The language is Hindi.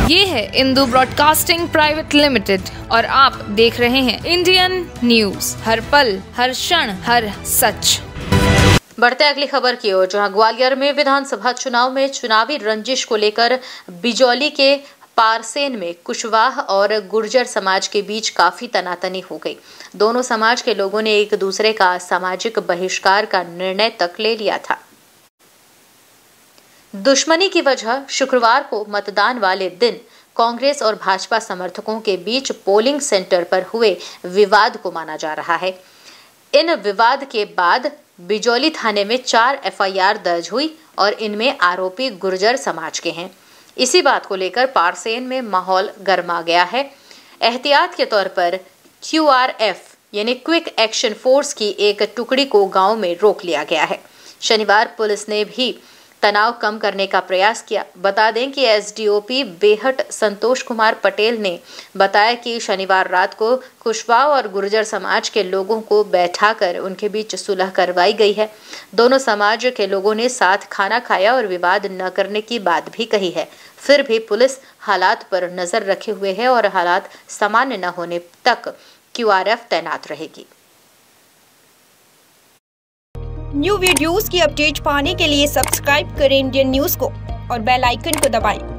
ये है इंदू ब्रॉडकास्टिंग प्राइवेट लिमिटेड और आप देख रहे हैं इंडियन न्यूज, हर पल, हर क्षण, हर सच। बढ़ते अगली खबर की ओर, जहां ग्वालियर में विधानसभा चुनाव में चुनावी रंजिश को लेकर बिजौली के पारसेन में कुशवाहा और गुर्जर समाज के बीच काफी तनातनी हो गई। दोनों समाज के लोगों ने एक दूसरे का सामाजिक बहिष्कार का निर्णय तक ले लिया था। दुश्मनी की वजह शुक्रवार को मतदान वाले दिन कांग्रेस और भाजपा समर्थकों के बीच पोलिंग सेंटर पर हुए विवाद को माना जा रहा है। इन विवाद के बाद बिजौली थाने में 4 एफआईआर दर्ज हुई और इनमें आरोपी गुर्जर समाज के हैं। इसी बात को लेकर पारसेन में माहौल गर्मा गया है। एहतियात के तौर पर QRF यानी क्विक एक्शन फोर्स की एक टुकड़ी को गांव में रोक लिया गया है। शनिवार पुलिस ने भी तनाव कम करने का प्रयास किया। बता दें कि SDOP बेहट संतोष कुमार पटेल ने बताया कि शनिवार रात को कुशवाहा और गुर्जर समाज के लोगों को बैठाकर उनके बीच सुलह करवाई गई है। दोनों समाज के लोगों ने साथ खाना खाया और विवाद न करने की बात भी कही है। फिर भी पुलिस हालात पर नजर रखे हुए है और हालात सामान्य न होने तक QRF तैनात रहेगी। न्यू वीडियोस की अपडेट पाने के लिए सब्सक्राइब करें इंडियन न्यूज को और बेल आइकन को दबाएं।